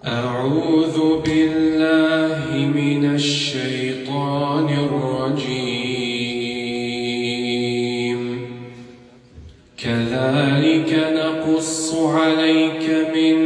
أعوذ بالله من الشيطان الرجيم. كذلك نقص عليك من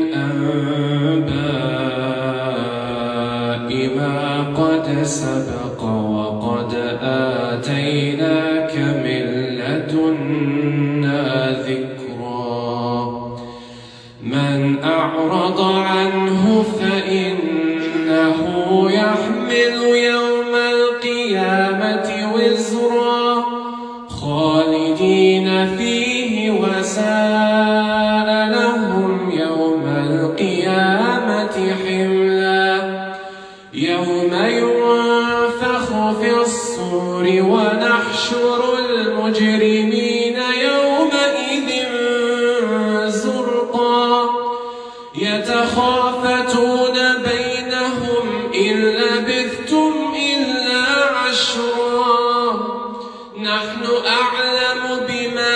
أنباء ما قد سبق وقد آتيناك من لدنا ذكرا. من أعرض عنه فإنه يحمل يوم القيامة وزرا خالدين فيه وساء لهم يوم القيامة حملا. يوم ينفخ في الصور ونحشر المجرمين يومئذ زرقا. يتخافتون بينهم إن لبثتم إلا عشرا. نحن أعلم بما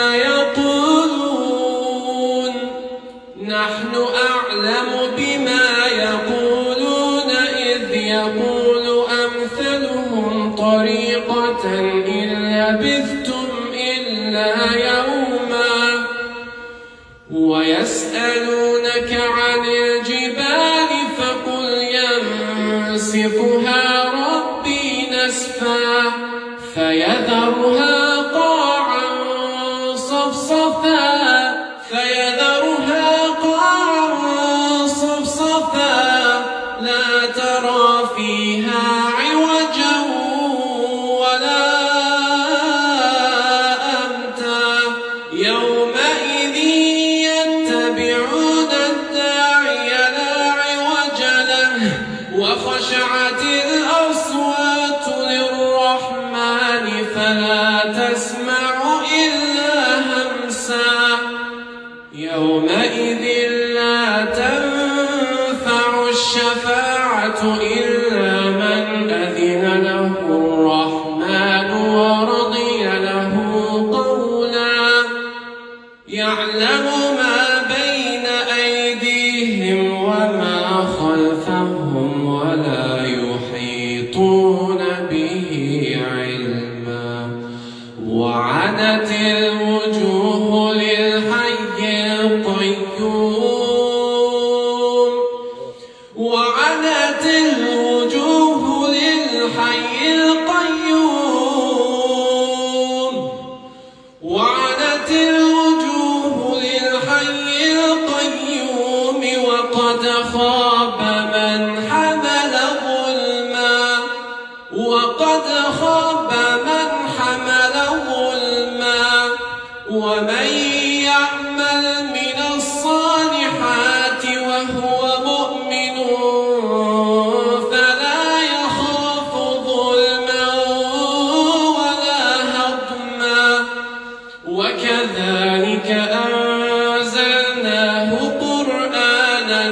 يقولون إذ يقول أمثلهم طريقة إن لبثتم إلا يوما. ويسألونك عن الجبال فقل ينسفها ربي نسفا فيذرها قاعا صفصفا لا ترى فيها عوجا ولا أمتا. يومئذ يتبعون الداعي لا عوج له وخشعت الأصوات للرحمن فلا تسمع إلا همسا. يومئذ لا تنفع الشفاعة إلا من أذن له الرحمن ورضي له قولا. يعلم ما بين أيديهم وما خلفهم ولا يحيطون به علما. وعنت الوجوه للحي القيوم وعنت الوجوه للحي القيوم وقد خاب من حمل ظلما. ومن يعمل من الصالحات وهو مؤمن فلا يخاف ظلما ولا هضما. وكذلك أنزلناه قرآنا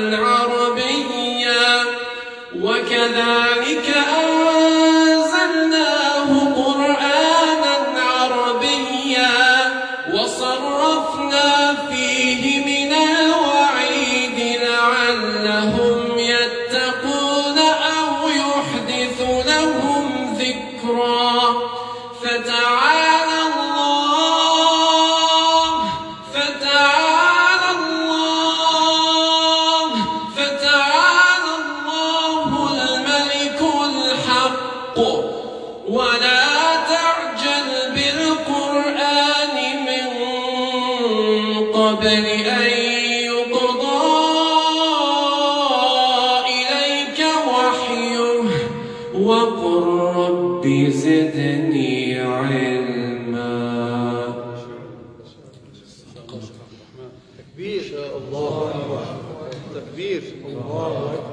عربيا وصرفنا فيه من الوعيد لعلهم يتقون أو يحدث لهم ذكرا. فتعالى الله الملك الحق. ولا تعجل بالقرآن من قبل أن يقضى إليك وحيه وقل رب زدني علما. تكبير الله أكبر. تكبير الله أكبر.